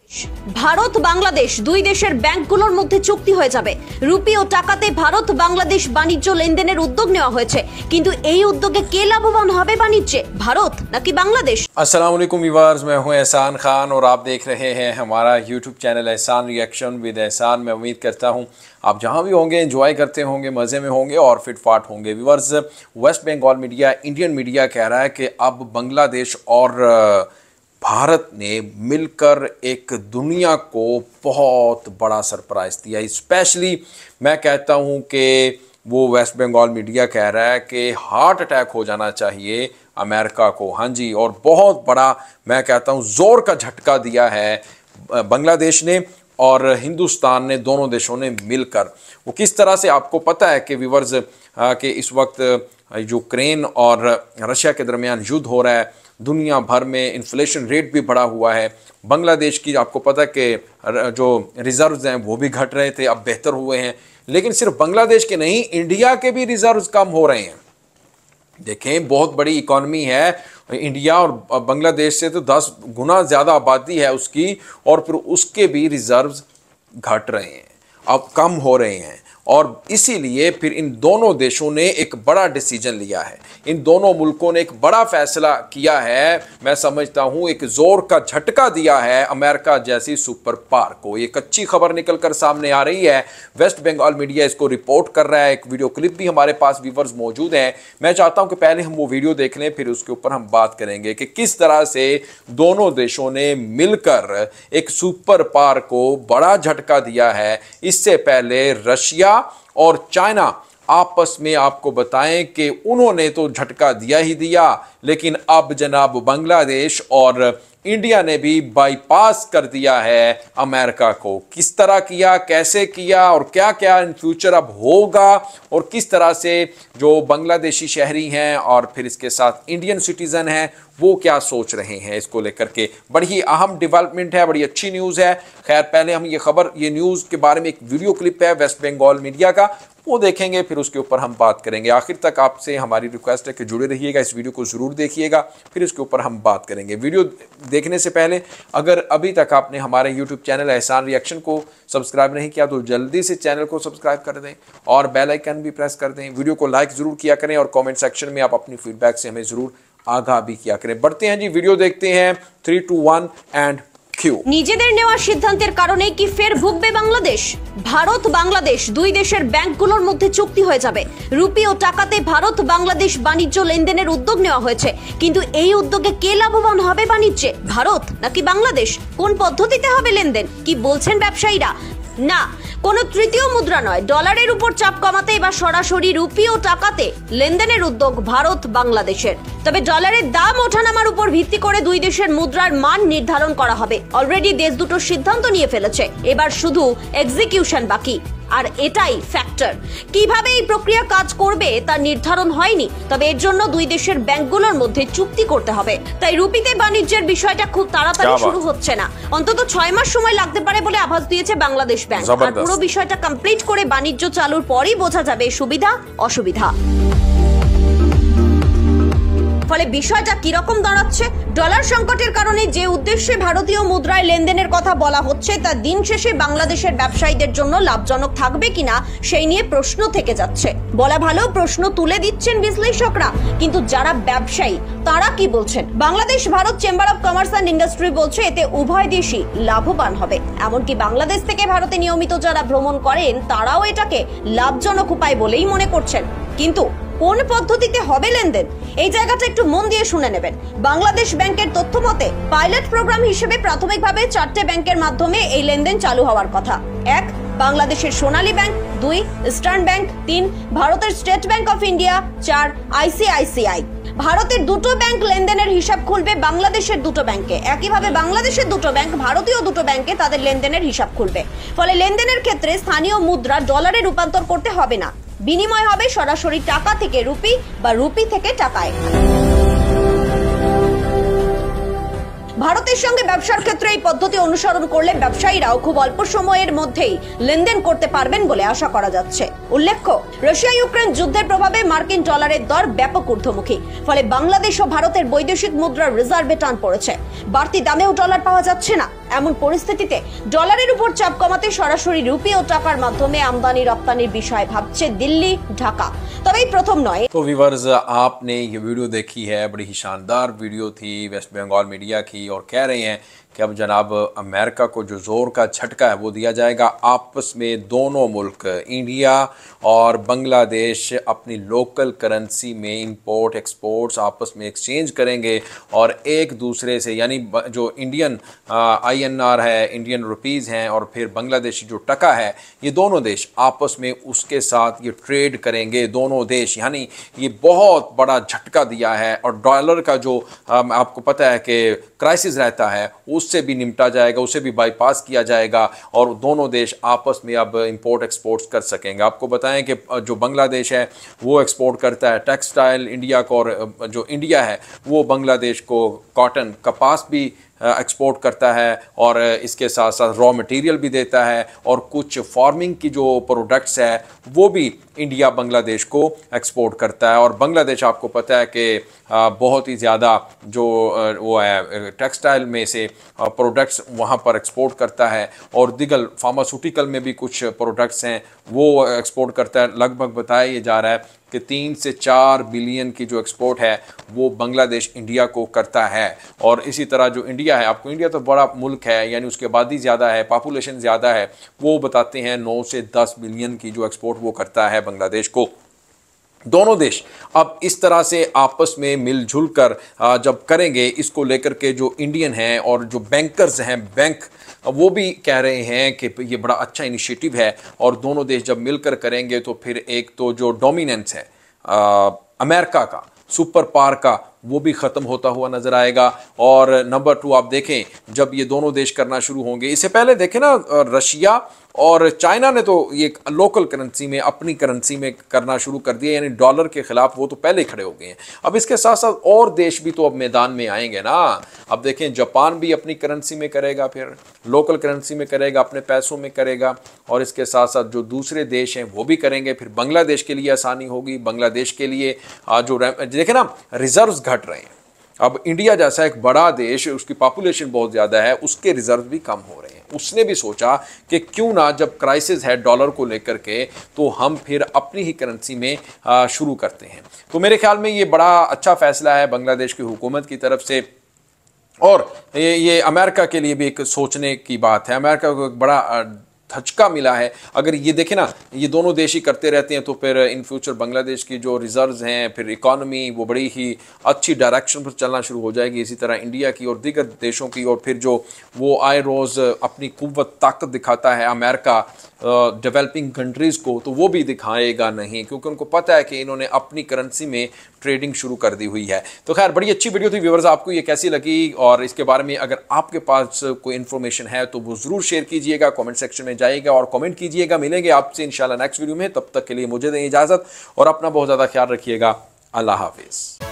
ভারত বাংলাদেশ দুই দেশের ব্যাংকগুলোর মধ্যে চুক্তি হয়ে যাবে। রুপি ও টাকাতে ভারত বাংলাদেশ বাণিজ্য লেনদেনের উদ্যোগ নেওয়া হয়েছে, কিন্তু এই উদ্যোগে কে লাভবান হবে বাণিজ্যে, ভারত নাকি বাংলাদেশ? अस्सलाम वालेकुम व्यूअर्स, मैं हूं एहसान खान और आप देख रहे हैं हमारा YouTube channel Ehsan reaction with Ehsan. मैं उम्मीद करता हूं आप जहां भी होंगे एंजॉय करते होंगे, मज़े में होंगे और फिट फाट होंगे। Viewers, West Bengal media, Indian media कह रहा है कि अब बांग्लादेश और भारत ने मिलकर एक दुनिया को बहुत बड़ा सरप्राइज़ दिया। स्पेशली मैं कहता हूं कि वो वेस्ट बंगाल मीडिया कह रहा है कि हार्ट अटैक हो जाना चाहिए अमेरिका को। हाँ जी, और बहुत बड़ा मैं कहता हूँ ज़ोर का झटका दिया है बांग्लादेश ने और हिंदुस्तान ने, दोनों देशों ने मिलकर। वो किस तरह से आपको पता है कि व्यूअर्स कि इस वक्त यूक्रेन और रशिया के दरमियान युद्ध हो रहा है, दुनिया भर में इन्फ्लेशन रेट भी बढ़ा हुआ है। बांग्लादेश की आपको पता है कि जो रिजर्व्स हैं वो भी घट रहे थे, अब बेहतर हुए हैं। लेकिन सिर्फ बांग्लादेश के नहीं, इंडिया के भी रिजर्व्स कम हो रहे हैं। देखें, बहुत बड़ी इकॉनमी है इंडिया और बांग्लादेश से तो 10 गुना ज़्यादा आबादी है उसकी, और फिर उसके भी रिजर्व्स घट रहे हैं, अब कम हो रहे हैं। और इसीलिए फिर इन दोनों देशों ने एक बड़ा डिसीजन लिया है, इन दोनों मुल्कों ने एक बड़ा फैसला किया है। मैं समझता हूँ एक ज़ोर का झटका दिया है अमेरिका जैसी सुपर पावर को। एक अच्छी खबर निकलकर सामने आ रही है, वेस्ट बंगाल मीडिया इसको रिपोर्ट कर रहा है। एक वीडियो क्लिप भी हमारे पास व्यूअर्स मौजूद हैं। मैं चाहता हूँ कि पहले हम वो वीडियो देख लें, फिर उसके ऊपर हम बात करेंगे कि किस तरह से दोनों देशों ने मिलकर एक सुपर पावर को बड़ा झटका दिया है। इससे पहले रशिया और चाइना आपस में आपको बताएं कि उन्होंने तो झटका दिया ही दिया, लेकिन अब जनाब बांग्लादेश और इंडिया ने भी बाईपास कर दिया है अमेरिका को। किस तरह किया, कैसे किया और क्या क्या इन फ्यूचर अब होगा, और किस तरह से जो बांग्लादेशी शहरी हैं और फिर इसके साथ इंडियन सिटीज़न हैं वो क्या सोच रहे हैं इसको लेकर के। बड़ी अहम डेवलपमेंट है, बड़ी अच्छी न्यूज़ है। खैर, पहले हम ये खबर, ये न्यूज़ के बारे में एक वीडियो क्लिप है वेस्ट बंगाल मीडिया का, वो देखेंगे, फिर उसके ऊपर हम बात करेंगे। आखिर तक आपसे हमारी रिक्वेस्ट है कि जुड़े रहिएगा, इस वीडियो को ज़रूर देखिएगा, फिर इसके ऊपर हम बात करेंगे। वीडियो देखने से पहले अगर अभी तक आपने हमारे यूट्यूब चैनल एहसान रिएक्शन को सब्सक्राइब नहीं किया तो जल्दी से चैनल को सब्सक्राइब कर दें और बेल आइकन भी प्रेस कर दें। वीडियो को लाइक ज़रूर किया करें और कॉमेंट सेक्शन में आप अपनी फीडबैक से हमें ज़रूर आगाह भी किया करें। बढ़ते हैं जी, वीडियो देखते हैं। 3, 2, 1 एंड নিজেদের নেওয়া সিদ্ধান্তের কারণে কি ফের ভুগবে বাংলাদেশ? ভারত বাংলাদেশ দুই দেশের ব্যাংকগুলোর মধ্যে চুক্তি হয়ে যাবে। রুপি ও টাকাতে ভারত বাংলাদেশ বাণিজ্য লেনদেনের উদ্যোগ নেওয়া হয়েছে, কিন্তু এই উদ্যোগে কে লাভবান হবে বাণিজ্যে, ভারত নাকি বাংলাদেশ? কোন পদ্ধতিতে হবে লেনদেন, কি বলছেন ব্যবসায়ীরা? না, কোনো তৃতীয় মুদ্রা নয়, ডলারের উপর চাপ কমাতে এবার সরাসরি রুপি ও টাকাতে লেনদেনের উদ্যোগ ভারত বাংলাদেশের। তবে ডলারের দাম ওঠানামার উপর ভিত্তি করে দুই দেশের মুদ্রার মান নির্ধারণ করা হবে। অলরেডি দেশ দুটো সিদ্ধান্ত নিয়ে ফেলেছে, এবার শুধু এক্সিকিউশন বাকি। আর এটাই ফ্যাক্টর। কিভাবে এই প্রক্রিয়া কাজ করবে তা নির্ধারণ হয়নি, তবে এর জন্য দুই দেশের ব্যাংকগুলোর মধ্যে চুক্তি করতে হবে। তাই রুপিতে বাণিজ্যের বিষয়টা খুব তাড়াতাড়ি শুরু হচ্ছে না, অন্তত 6 মাস সময় লাগতে পারে বলে আভাস দিয়েছে বাংলাদেশ ব্যাংক। আর পুরো বিষয়টা কমপ্লিট করে বাণিজ্য চালুর পরই বোঝা যাবে সুবিধা অসুবিধা। ফলে বিষয়টা কিরকম দাঁড়াচ্ছে? ডলার সংকটের কারণে যে উদ্দেশ্যে ভারতীয় মুদ্রায় লেনদেনের কথা বলা হচ্ছে তা দিন শেষে বাংলাদেশের ব্যবসায়ীদের জন্য লাভজনক থাকবে কিনা সেই নিয়ে প্রশ্ন থেকে যাচ্ছে। বলা ভালো, প্রশ্ন তুলে দিচ্ছেন বিশ্লেষকরা, কিন্তু যারা ব্যবসায়ী তারা কি বলছেন? Bangladesh Bharat chamber of commerce and industry বলছে এতে উভয় দেশই লাভবান হবে। এমনকি বাংলাদেশ থেকে ভারতে নিয়মিত যারা ভ্রমণ করেন তারাও এটাকে লাভজনক উপায় বলেই মনে করছেন। কিন্তু কোন পদ্ধতিতে হবে লেনদেন, এই জায়গাটা একটু মন দিয়ে শুনে নেবেন। বাংলাদেশ ব্যাংকের তথ্য মতে পাইলট প্রোগ্রাম হিসেবে প্রাথমিকভাবে 4টে ব্যাংকের মাধ্যমে এই লেনদেন চালু হওয়ার কথা। 1 বাংলাদেশের সোনালী ব্যাংক, 2 ইস্টার্ন ব্যাংক, 3 ভারতের স্টেট ব্যাংক অফ ইন্ডিয়া, 4 আইসিআইসিআই। ভারতের দুটো ব্যাংক লেনদেনের হিসাব খুলবে বাংলাদেশের দুটো ব্যাংকে, একইভাবে বাংলাদেশের দুটো ব্যাংক ভারতীয় দুটো ব্যাংকে তাদের লেনদেনের হিসাব খুলবে। ফলে লেনদেনের ক্ষেত্রে স্থানীয় মুদ্রা ডলারে রূপান্তর করতে হবে না, বিনিময় হবে সরাসরি টাকা থেকে রুপি বা রুপি থেকে টাকায়। ভারতের সঙ্গে ব্যবসার ক্ষেত্রে এই পদ্ধতি অনুসরণ করলে ব্যবসায়ীরাও খুব অল্প সময়ের মধ্যেই লেনদেন করতে পারবেন বলে আশা করা যাচ্ছে। উল্লেখ্য, রাশিয়া ইউক্রেন যুদ্ধের প্রভাবে মার্কিন ডলারের দর ব্যাপক ঊর্ধ্বমুখী, ফলে বাংলাদেশ ও ভারতের বৈদেশিক মুদ্রার রিজার্ভে টান পড়েছে। বাড়তি দামেও ডলার পাওয়া যাচ্ছে না। এমন পরিস্থিতিতে ডলারের উপর চাপ কমাতে সরাসরি রুপি ও টাকার মাধ্যমে আমদানি রপ্তানির বিষয়ে ভাবছে দিল্লি, ঢাকা। তবে এই প্রথম নয়। तो व्यूअर्स, आपने ये वीडियो देखी है, बड़ी ही शानदार वीडियो थी वेस्ट बंगाल मीडिया की, और कह रहे हैं कि अब जनाब अमेरिका को जो ज़ोर का झटका है वो दिया जाएगा। आपस में दोनों मुल्क इंडिया और बांग्लादेश अपनी लोकल करेंसी में इंपोर्ट एक्सपोर्ट्स आपस में एक्सचेंज करेंगे, और एक दूसरे से यानी जो इंडियन INR है, इंडियन रुपीज़ हैं, और फिर बांग्लादेशी जो टका है, ये दोनों देश आपस में उसके साथ ये ट्रेड करेंगे दोनों देश। यानी ये बहुत बड़ा झटका दिया है, और डॉलर का जो आपको पता है कि क्राइसिस रहता है उससे भी निपटा जाएगा, उसे भी बाईपास किया जाएगा, और दोनों देश आपस में अब इंपोर्ट एक्सपोर्ट्स कर सकेंगे। आपको बताएं कि जो बांग्लादेश है वो एक्सपोर्ट करता है टेक्सटाइल इंडिया को, और जो इंडिया है वो बांग्लादेश को कॉटन, कपास भी एक्सपोर्ट करता है, और इसके साथ साथ रॉ मटेरियल भी देता है, और कुछ फार्मिंग की जो प्रोडक्ट्स है वो भी इंडिया बांग्लादेश को एक्सपोर्ट करता है। और बांग्लादेश आपको पता है कि बहुत ही ज़्यादा जो वो है टेक्सटाइल में से प्रोडक्ट्स वहाँ पर एक्सपोर्ट करता है, और दिगल फार्मास्यूटिकल में भी कुछ प्रोडक्ट्स हैं वो एक्सपोर्ट करता है। लगभग बताया जा रहा है कि 3 से 4 बिलियन की जो एक्सपोर्ट है वो बांग्लादेश इंडिया को करता है। और इसी तरह जो इंडिया है, आपको इंडिया तो बड़ा मुल्क है, यानी उसकी आबादी ज़्यादा है, पॉपुलेशन ज़्यादा है, वो बताते हैं 9 से 10 बिलियन की जो एक्सपोर्ट वो करता है बांग्लादेश को। दोनों देश अब इस तरह से आपस में मिलजुल कर जब करेंगे, इसको लेकर के जो इंडियन हैं और जो बैंकर्स हैं, बैंक वो भी कह रहे हैं कि ये बड़ा अच्छा इनिशिएटिव है, और दोनों देश जब मिलकर करेंगे तो फिर एक तो जो डोमिनेंस है अमेरिका का, सुपर पावर का, वो भी ख़त्म होता हुआ नज़र आएगा। और नंबर 2 आप देखें, जब ये दोनों देश करना शुरू होंगे, इससे पहले देखें ना रशिया और चाइना ने तो ये लोकल करेंसी में, अपनी करेंसी में करना शुरू कर दिया, यानी डॉलर के खिलाफ वो तो पहले खड़े हो गए हैं। अब इसके साथ साथ और देश भी तो अब मैदान में आएंगे ना। अब देखें, जापान भी अपनी करेंसी में करेगा, फिर लोकल करेंसी में करेगा, अपने पैसों में करेगा, और इसके साथ साथ जो दूसरे देश हैं वो भी करेंगे। फिर बांग्लादेश के लिए आसानी होगी, बांग्लादेश के लिए जो देखें ना रिजर्व्स घट रहे हैं। अब इंडिया जैसा एक बड़ा देश, उसकी पॉपुलेशन बहुत ज़्यादा है, उसके रिजर्व भी कम हो रहे हैं। उसने भी सोचा कि क्यों ना, जब क्राइसिस है डॉलर को लेकर के, तो हम फिर अपनी ही करेंसी में शुरू करते हैं। तो मेरे ख्याल में ये बड़ा अच्छा फैसला है बांग्लादेश की हुकूमत की तरफ से, और ये अमेरिका के लिए भी एक सोचने की बात है। अमेरिका को एक बड़ा धचका मिला है। अगर ये देखें ना, ये दोनों देश ही करते रहते हैं तो फिर इन फ्यूचर बांग्लादेश की जो रिजर्व्स हैं, फिर इकॉनमी वो बड़ी ही अच्छी डायरेक्शन पर चलना शुरू हो जाएगी, इसी तरह इंडिया की और दीगर देशों की। और फिर जो वो आए रोज़ अपनी कुव्वत ताकत दिखाता है अमेरिका डेवलपिंग कंट्रीज़ को, तो वो भी दिखाएगा नहीं, क्योंकि उनको पता है कि इन्होंने अपनी करेंसी में ट्रेडिंग शुरू कर दी हुई है। तो खैर, बड़ी अच्छी वीडियो थी व्यूअर्स, आपको ये कैसी लगी, और इसके बारे में अगर आपके पास कोई इन्फॉर्मेशन है तो वो ज़रूर शेयर कीजिएगा, कमेंट सेक्शन में जाइएगा और कमेंट कीजिएगा। मिलेंगे आपसे इंशाल्लाह नेक्स्ट वीडियो में, तब तक के लिए मुझे दें इजाज़त, और अपना बहुत ज़्यादा ख्याल रखिएगा। अल्लाह हाफिज़।